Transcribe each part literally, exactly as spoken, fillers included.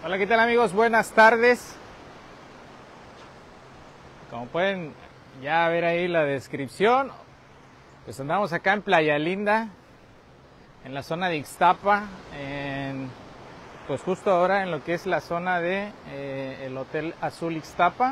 Hola, ¿qué tal amigos? Buenas tardes. Como pueden ya ver ahí la descripción, pues andamos acá en Playa Linda, en la zona de Ixtapa, en, pues justo ahora en lo que es la zona de eh, el Hotel Azul Ixtapa.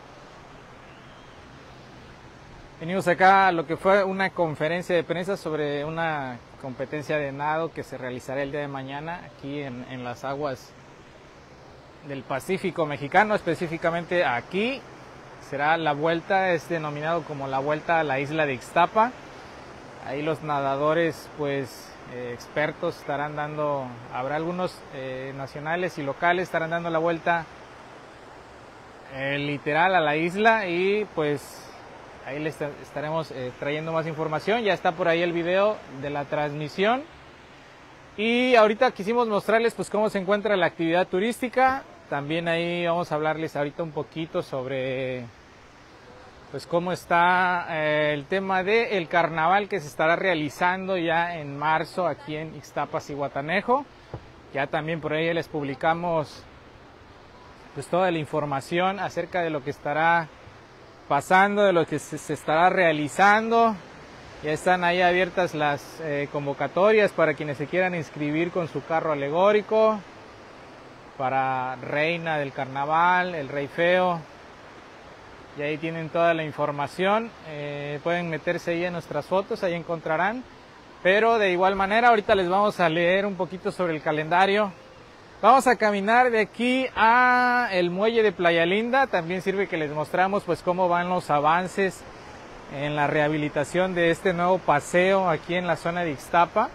Venimos acá a lo que fue una conferencia de prensa sobre una competencia de nado que se realizará el día de mañana aquí en, en las aguas del Pacífico mexicano, específicamente aquí. Será la vuelta, es denominado como la vuelta a la isla de Ixtapa. Ahí los nadadores, pues eh, expertos estarán dando, habrá algunos eh, nacionales y locales, estarán dando la vuelta eh, literal a la isla, y pues ahí les estaremos eh, trayendo más información. Ya está por ahí el video de la transmisión. Y ahorita quisimos mostrarles pues cómo se encuentra la actividad turística. También ahí vamos a hablarles ahorita un poquito sobre pues cómo está eh, el tema del carnaval que se estará realizando ya en marzo aquí en Ixtapa, Zihuatanejo. Ya también por ahí les publicamos pues toda la información acerca de lo que estará pasando, de lo que se, se estará realizando. Ya están ahí abiertas las eh, convocatorias para quienes se quieran inscribir con su carro alegórico, para Reina del Carnaval, el Rey Feo. Y ahí tienen toda la información. Eh, pueden meterse ahí en nuestras fotos, ahí encontrarán. Pero de igual manera ahorita les vamos a leer un poquito sobre el calendario. Vamos a caminar de aquí a el muelle de Playa Linda. También sirve que les mostramos pues cómo van los avances en la rehabilitación de este nuevo paseo aquí en la zona de Ixtapa.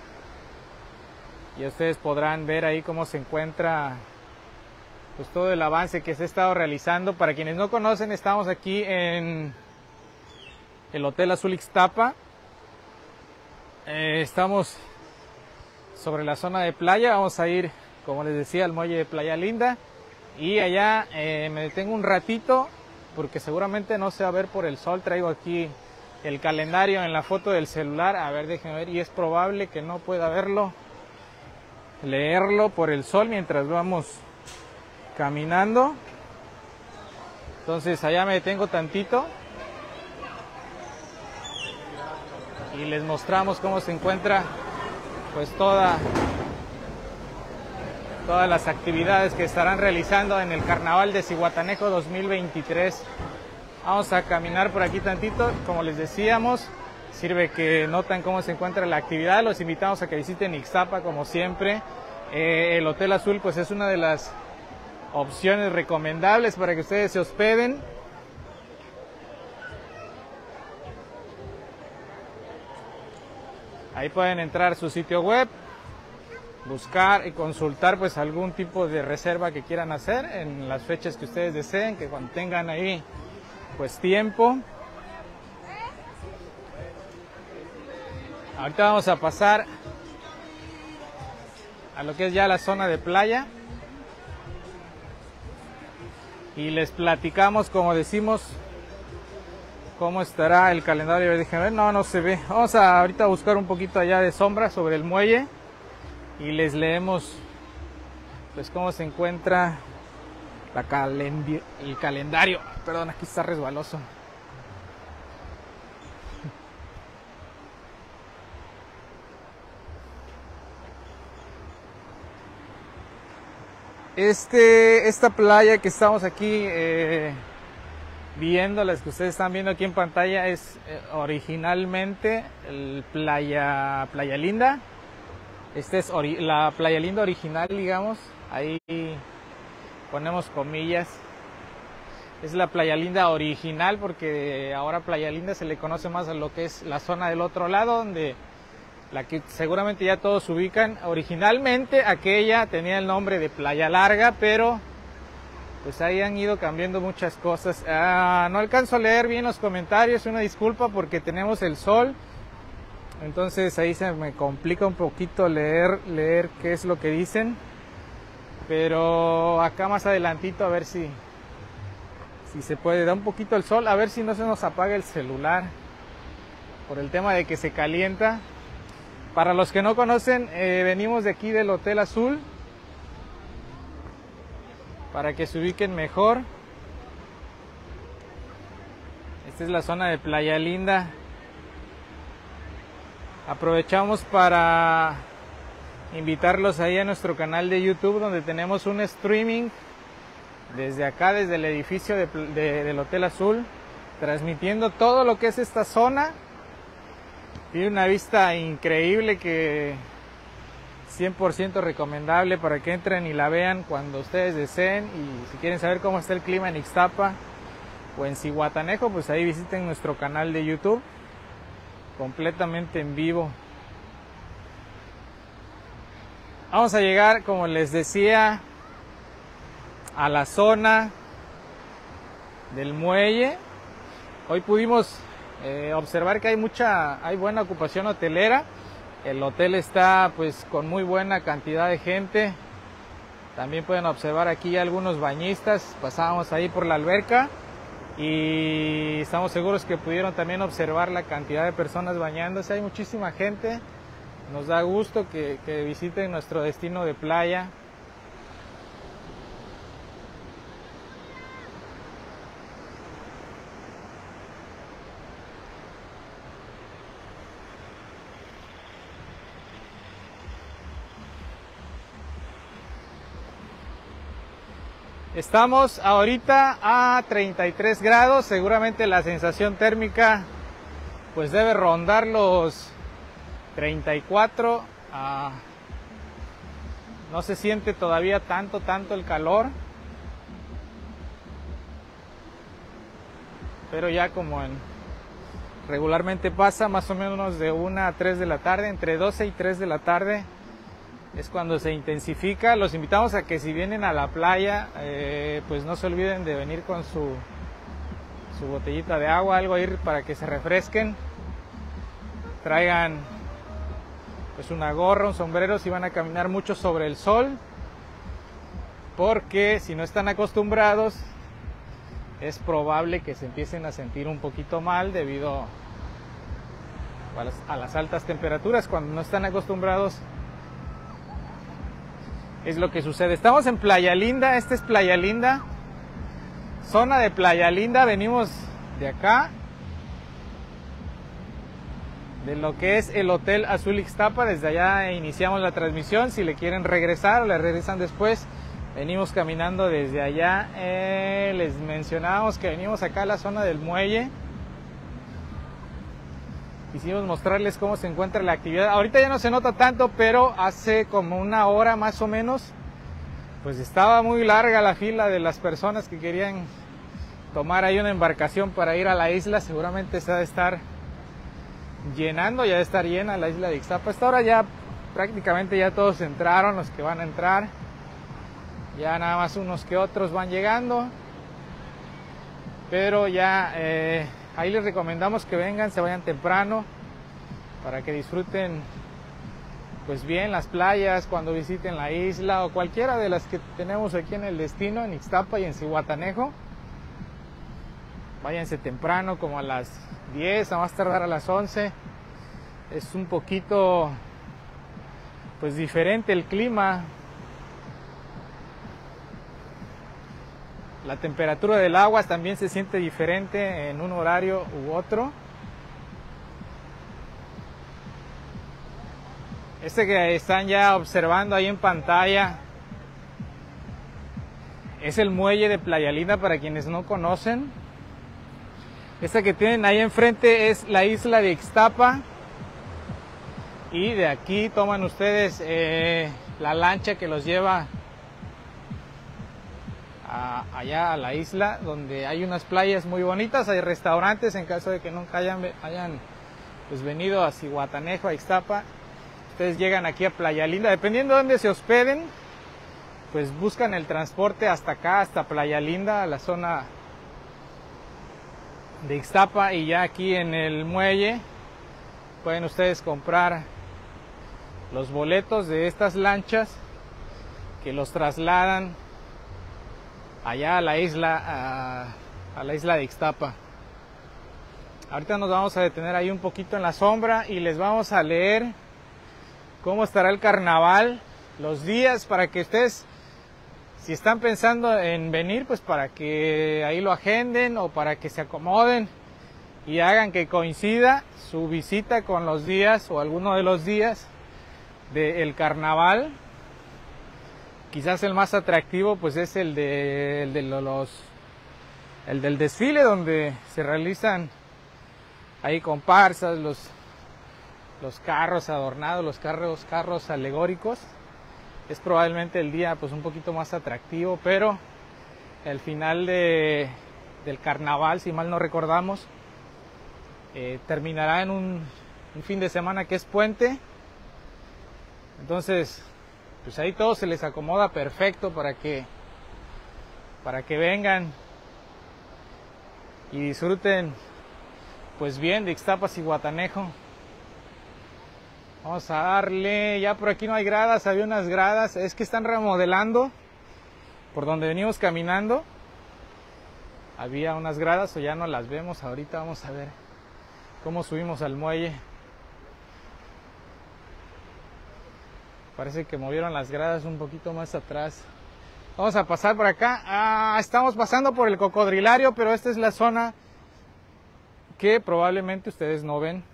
Y ustedes podrán ver ahí cómo se encuentra pues todo el avance que se ha estado realizando. Para quienes no conocen, estamos aquí en el Hotel Azul Ixtapa. Eh, estamos sobre la zona de playa. Vamos a ir, como les decía, al muelle de Playa Linda. Y allá eh, me detengo un ratito porque seguramente no se va a ver por el sol. Traigo aquí el calendario en la foto del celular. A ver, déjenme ver. Y es probable que no pueda verlo, leerlo por el sol mientras vamos caminando. Entonces allá me detengo tantito y les mostramos cómo se encuentra pues toda todas las actividades que estarán realizando en el Carnaval de Zihuatanejo dos mil veintitrés. Vamos a caminar por aquí tantito. Como les decíamos, sirve que notan cómo se encuentra la actividad. Los invitamos a que visiten Ixtapa como siempre. Eh, el Hotel Azul pues es una de las opciones recomendables para que ustedes se hospeden. Ahí pueden entrar a su sitio web, buscar y consultar pues algún tipo de reserva que quieran hacer en las fechas que ustedes deseen, que cuando tengan ahí pues tiempo. Ahorita vamos a pasar a lo que es ya la zona de playa y les platicamos, como decimos, cómo estará el calendario. Déjenme ver, no, no se ve. Vamos a ahorita a buscar un poquito allá de sombra sobre el muelle y les leemos pues cómo se encuentra la calendi el calendario. Perdón, aquí está resbaloso. Este, esta playa que estamos aquí eh, viendo, las que ustedes están viendo aquí en pantalla, es eh, originalmente el playa, Playa Linda. Esta es ori la Playa Linda original, digamos. Ahí ponemos comillas. Es la Playa Linda original porque ahora Playa Linda se le conoce más a lo que es la zona del otro lado, donde la que seguramente ya todos ubican. Originalmente aquella tenía el nombre de Playa Larga, pero pues ahí han ido cambiando muchas cosas. Ah, no alcanzo a leer bien los comentarios, una disculpa porque tenemos el sol. Entonces ahí se me complica un poquito leer, leer qué es lo que dicen. Pero acá más adelantito a ver si, si se puede dar un poquito el sol. A ver si no se nos apaga el celular por el tema de que se calienta. Para los que no conocen, eh, venimos de aquí del Hotel Azul. para que se ubiquen mejor. Esta es la zona de Playa Linda. Aprovechamos para invitarlos ahí a nuestro canal de YouTube, donde tenemos un streaming desde acá, desde el edificio de, de, del Hotel Azul, transmitiendo todo lo que es esta zona. Tiene una vista increíble que cien por ciento recomendable para que entren y la vean cuando ustedes deseen. Y si quieren saber cómo está el clima en Ixtapa o en Zihuatanejo, pues ahí visiten nuestro canal de YouTube completamente en vivo. Vamos a llegar, como les decía, a la zona del muelle. Hoy pudimos eh, observar que hay mucha, hay buena ocupación hotelera. El hotel está pues con muy buena cantidad de gente. También pueden observar aquí algunos bañistas. Pasábamos ahí por la alberca y estamos seguros que pudieron también observar la cantidad de personas bañándose. Hay muchísima gente. Nos da gusto que, que visiten nuestro destino de playa. Estamos ahorita a treinta y tres grados, seguramente la sensación térmica pues debe rondar los treinta y cuatro. Ah, no se siente todavía tanto, tanto el calor, pero ya como en, regularmente pasa más o menos de una a tres de la tarde, entre doce y tres de la tarde es cuando se intensifica. Los invitamos a que si vienen a la playa, eh, pues no se olviden de venir con su, su botellita de agua, algo ir para que se refresquen. Traigan pues una gorra, un sombrero si van a caminar mucho sobre el sol, porque si no están acostumbrados es probable que se empiecen a sentir un poquito mal debido a las, a las altas temperaturas. Cuando no están acostumbrados es lo que sucede. Estamos en Playa Linda, esta es Playa Linda, zona de Playa Linda. Venimos de acá, de lo que es el Hotel Azul Ixtapa. Desde allá iniciamos la transmisión. Si le quieren regresar o le regresan después, venimos caminando desde allá. Eh, les mencionábamos que venimos acá a la zona del muelle. Quisimos mostrarles cómo se encuentra la actividad. Ahorita ya no se nota tanto, pero hace como una hora más o menos, pues estaba muy larga la fila de las personas que querían tomar ahí una embarcación para ir a la isla. Seguramente se ha de estar llenando, ya de estar llena la isla de Ixtapa. Hasta ahora ya prácticamente ya todos entraron, los que van a entrar. Ya nada más unos que otros van llegando. Pero ya eh, ahí les recomendamos que vengan, se vayan temprano para que disfruten pues bien las playas cuando visiten la isla o cualquiera de las que tenemos aquí en el destino, en Ixtapa y en Zihuatanejo. Váyanse temprano, como a las diez, a más tardar a las once. Es un poquito pues diferente el clima. La temperatura del agua también se siente diferente en un horario u otro. Este que están ya observando ahí en pantalla es el muelle de Playa Linda, para quienes no conocen. Esta que tienen ahí enfrente es la isla de Ixtapa. Y de aquí toman ustedes eh, la lancha que los lleva a, allá a la isla, donde hay unas playas muy bonitas. Hay restaurantes en caso de que nunca hayan, hayan pues venido a Zihuatanejo, a Ixtapa. Ustedes llegan aquí a Playa Linda, dependiendo de dónde se hospeden, pues buscan el transporte hasta acá, hasta Playa Linda, a la zona de Ixtapa, y ya aquí en el muelle pueden ustedes comprar los boletos de estas lanchas que los trasladan allá a la isla, a, a la isla de Ixtapa. Ahorita nos vamos a detener ahí un poquito en la sombra y les vamos a leer cómo estará el carnaval, los días, para que ustedes si están pensando en venir, pues para que ahí lo agenden o para que se acomoden y hagan que coincida su visita con los días o alguno de los días del carnaval. Quizás el más atractivo pues es el de, el de los el del desfile, donde se realizan ahí comparsas, los, los carros adornados, los carros, carros alegóricos. Es probablemente el día pues un poquito más atractivo, pero el final de, del carnaval, si mal no recordamos, eh, terminará en un, un fin de semana que es puente. Entonces, pues ahí todo se les acomoda perfecto para que, para que vengan y disfruten pues bien de Ixtapa Zihuatanejo. Vamos a darle, ya por aquí no hay gradas, había unas gradas, es que están remodelando por donde venimos caminando. Había unas gradas o ya no las vemos, ahorita vamos a ver cómo subimos al muelle. Parece que movieron las gradas un poquito más atrás. Vamos a pasar por acá. Ah, estamos pasando por el Cocodrilario, pero esta es la zona que probablemente ustedes no ven.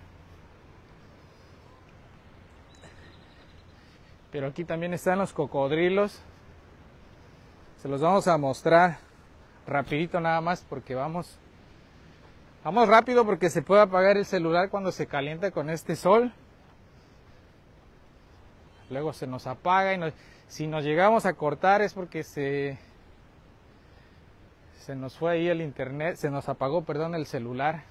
Pero aquí también están los cocodrilos. Se los vamos a mostrar rapidito nada más porque vamos vamos rápido porque se puede apagar el celular cuando se calienta con este sol. Luego se nos apaga y nos, si nos llegamos a cortar es porque se se nos fue ahí el internet, se nos apagó, perdón, el celular.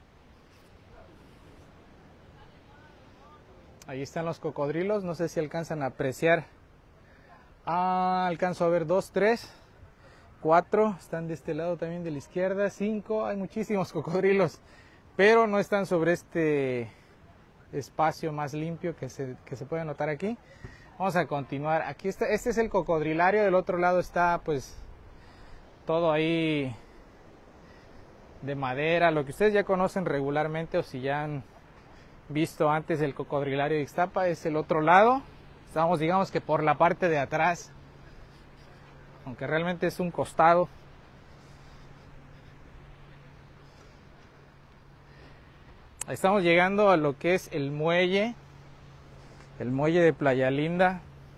Ahí están los cocodrilos, no sé si alcanzan a apreciar. Ah, alcanzo a ver dos, tres, cuatro, están de este lado también de la izquierda, cinco, hay muchísimos cocodrilos, pero no están sobre este espacio más limpio que se, que se puede notar aquí. Vamos a continuar. Aquí está, este es el Cocodrilario, del otro lado está pues todo ahí de madera, lo que ustedes ya conocen regularmente o si ya han visto antes el Cocodrilario de Ixtapa, es el otro lado. Estamos, digamos que por la parte de atrás, aunque realmente es un costado. Estamos llegando a lo que es el muelle, el muelle de Playa Linda,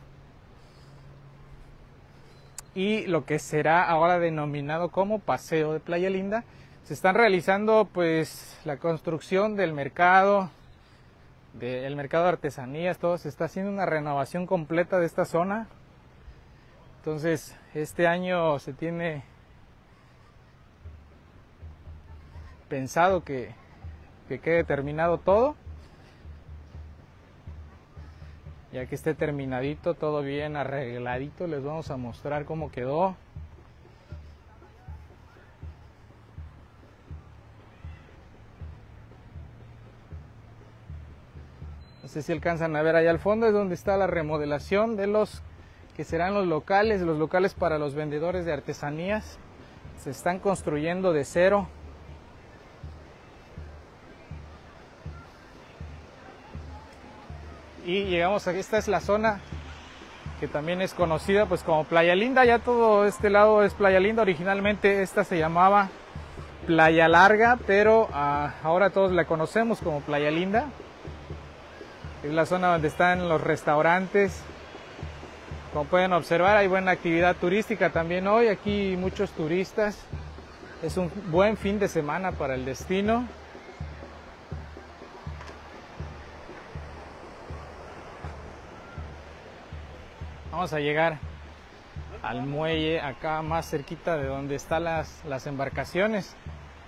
y lo que será ahora denominado como Paseo de Playa Linda. Se están realizando pues la construcción del mercado, del mercado de artesanías, todo se está haciendo una renovación completa de esta zona. Entonces este año se tiene pensado que, que quede terminado todo, ya que esté terminadito, todo bien arregladito. Les vamos a mostrar cómo quedó. No sé si alcanzan a ver allá al fondo, es donde está la remodelación de los que serán los locales, los locales para los vendedores de artesanías. Se están construyendo de cero. Y llegamos aquí, esta es la zona que también es conocida pues como Playa Linda. Ya todo este lado es Playa Linda. Originalmente esta se llamaba Playa Larga, pero uh, ahora todos la conocemos como Playa Linda. Es la zona donde están los restaurantes. Como pueden observar, hay buena actividad turística también hoy. Aquí muchos turistas. Es un buen fin de semana para el destino. Vamos a llegar al muelle acá más cerquita de donde están las, las embarcaciones.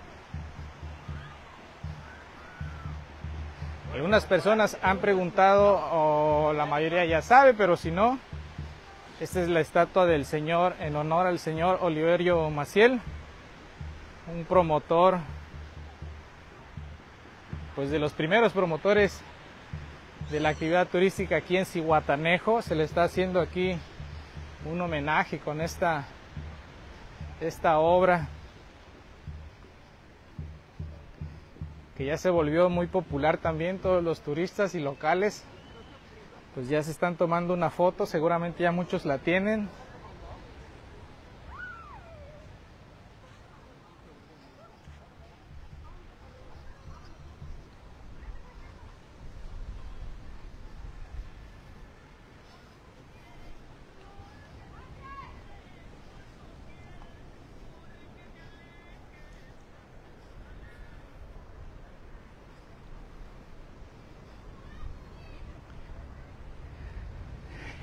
Algunas personas han preguntado, o la mayoría ya sabe, pero si no, esta es la estatua del señor, en honor al señor Oliverio Maciel, un promotor, pues de los primeros promotores de la actividad turística aquí en Zihuatanejo. Se le está haciendo aquí un homenaje con esta, esta obra, que ya se volvió muy popular también. Todos los turistas y locales pues ya se están tomando una foto, seguramente ya muchos la tienen.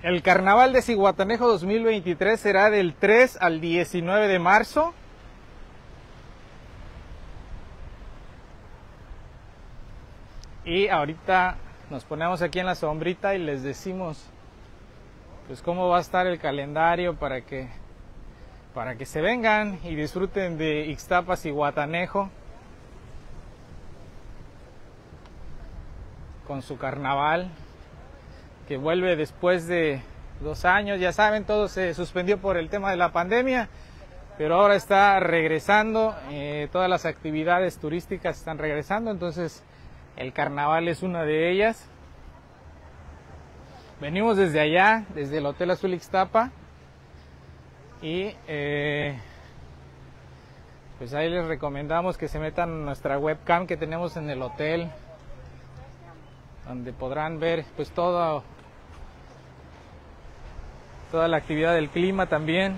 El Carnaval de Zihuatanejo dos mil veintitrés será del tres al diecinueve de marzo. Y ahorita nos ponemos aquí en la sombrita y les decimos pues cómo va a estar el calendario para que para que se vengan y disfruten de Ixtapa Zihuatanejo con su carnaval que vuelve después de dos años. Ya saben, todo se suspendió por el tema de la pandemia, pero ahora está regresando, eh, todas las actividades turísticas están regresando, entonces el carnaval es una de ellas. Venimos desde allá, desde el Hotel Azul Ixtapa, y eh, pues ahí les recomendamos que se metan a nuestra webcam que tenemos en el hotel, donde podrán ver pues todo, toda la actividad del clima también.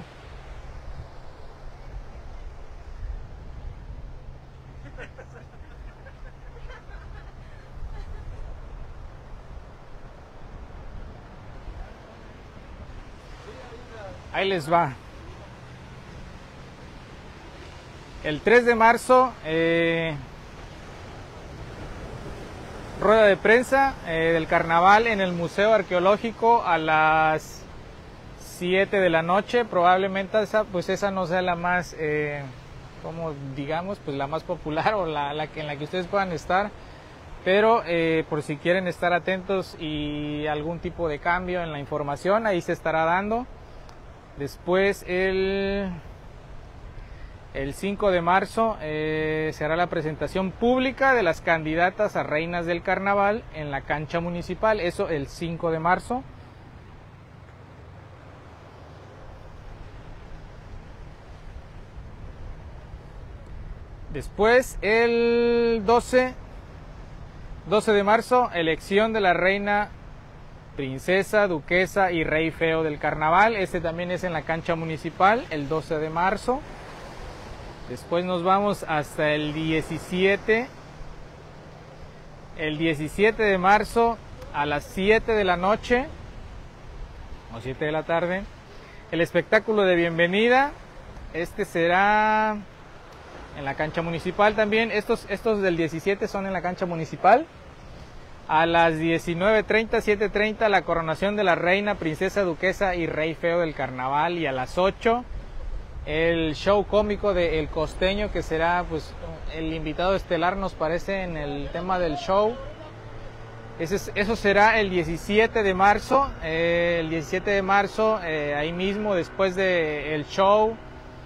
Ahí les va. El tres de marzo, eh, rueda de prensa eh, del carnaval en el Museo Arqueológico a las siete de la noche. Probablemente esa, pues esa no sea la más, eh, como digamos, pues la más popular o la, la que, en la que ustedes puedan estar. Pero eh, por si quieren estar atentos y algún tipo de cambio en la información, ahí se estará dando. Después el, el cinco de marzo eh, se hará la presentación pública de las candidatas a reinas del carnaval en la cancha municipal, eso el cinco de marzo. Después el doce, doce de marzo, elección de la reina, princesa, duquesa y rey feo del carnaval. Este también es en la cancha municipal, el doce de marzo. Después nos vamos hasta el diecisiete. El diecisiete de marzo a las siete de la noche o siete de la tarde, el espectáculo de bienvenida. Este será en la cancha municipal también. Estos, estos del diecisiete son en la cancha municipal. A las diecinueve treinta, siete treinta, la coronación de la reina, princesa, duquesa y rey feo del carnaval. Y a las ocho, el show cómico de El Costeño, que será pues el invitado estelar, nos parece, en el tema del show. Ese es, eso será el diecisiete de marzo. Eh, el diecisiete de marzo, eh, ahí mismo, después del show,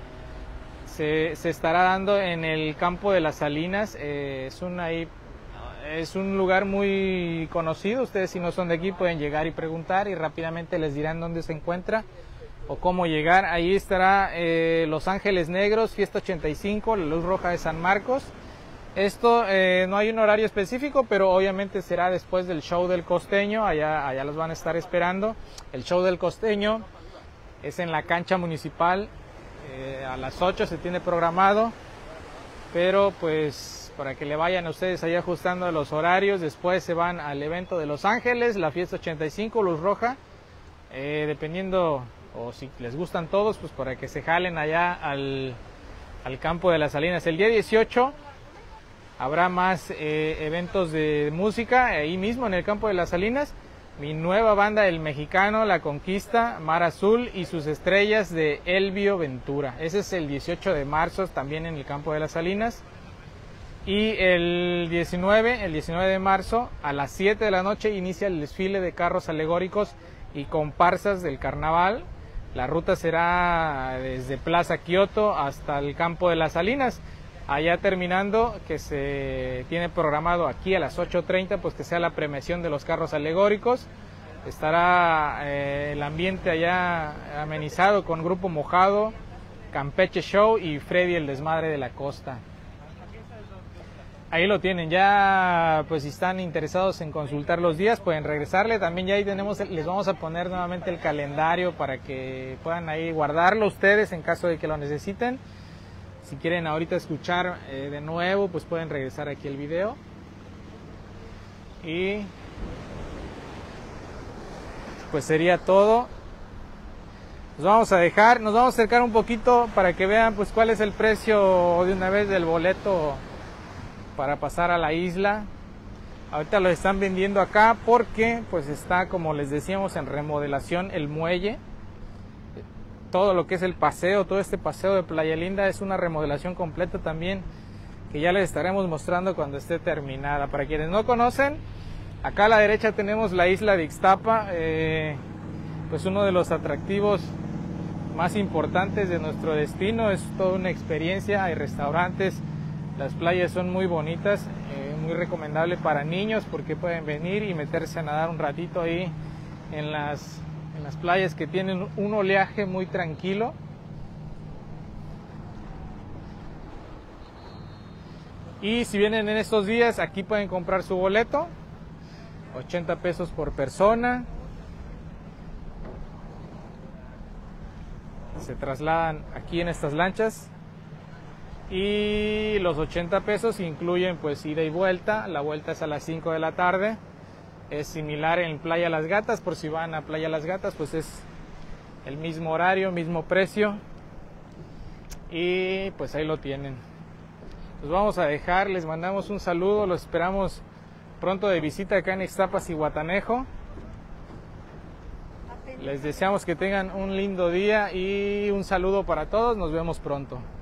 se, se estará dando en el campo de las Salinas. Eh, es un ahí... Es un lugar muy conocido. Ustedes, si no son de aquí, pueden llegar y preguntar y rápidamente les dirán dónde se encuentra o cómo llegar. Ahí estará eh, Los Ángeles Negros, Fiesta ochenta y cinco, la Luz Roja de San Marcos. Esto eh, no hay un horario específico, pero obviamente será después del show del Costeño. Allá, allá los van a estar esperando. El show del Costeño es en la cancha municipal. Eh, a las ocho se tiene programado, pero pues para que le vayan a ustedes ahí ajustando los horarios. Después se van al evento de Los Ángeles, la Fiesta ochenta y cinco, Luz Roja, eh, dependiendo, o si les gustan todos, pues para que se jalen allá al, al campo de las Salinas. El día dieciocho habrá más eh, eventos de música, ahí mismo en el campo de las Salinas. Mi nueva banda, El Mexicano, La Conquista, Mar Azul y sus estrellas de Elvio Ventura. Ese es el dieciocho de marzo, también en el campo de las Salinas. Y el diecinueve, el diecinueve de marzo, a las siete de la noche, inicia el desfile de carros alegóricos y comparsas del carnaval. La ruta será desde Plaza Kioto hasta el campo de las Salinas. Allá terminando, que se tiene programado aquí a las ocho treinta, pues que sea la premiación de los carros alegóricos. Estará eh, el ambiente allá amenizado con Grupo Mojado, Campeche Show y Freddy el Desmadre de la Costa. Ahí lo tienen. Ya pues si están interesados en consultar los días, pueden regresarle. También ya ahí tenemos, les vamos a poner nuevamente el calendario para que puedan ahí guardarlo ustedes en caso de que lo necesiten. Si quieren ahorita escuchar eh, de nuevo, pues pueden regresar aquí el video. Y pues sería todo. Nos vamos a dejar, nos vamos a acercar un poquito para que vean pues cuál es el precio de una vez del boleto para pasar a la isla. Ahorita lo están vendiendo acá porque pues está, como les decíamos, en remodelación el muelle. Todo lo que es el paseo, todo este paseo de Playa Linda es una remodelación completa también, que ya les estaremos mostrando cuando esté terminada. Para quienes no conocen, acá a la derecha tenemos la isla de Ixtapa, eh, pues uno de los atractivos más importantes de nuestro destino. Es toda una experiencia, hay restaurantes, las playas son muy bonitas, eh, muy recomendable para niños porque pueden venir y meterse a nadar un ratito ahí en las, en las playas que tienen un oleaje muy tranquilo. Y si vienen en estos días, aquí pueden comprar su boleto, ochenta pesos por persona. Se trasladan aquí en estas lanchas y los ochenta pesos incluyen pues ida y vuelta. La vuelta es a las cinco de la tarde. Es similar en Playa Las Gatas, por si van a Playa Las Gatas pues es el mismo horario, mismo precio. Y pues ahí lo tienen. Los vamos a dejar, les mandamos un saludo, los esperamos pronto de visita acá en Ixtapas y Guatanejo. Les deseamos que tengan un lindo día y un saludo para todos, nos vemos pronto.